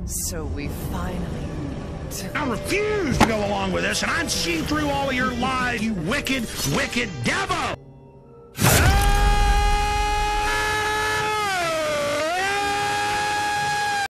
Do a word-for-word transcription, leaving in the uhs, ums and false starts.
So we finally meet. I refuse to go along with this, and I'd see through all of your lies, you wicked, wicked devil!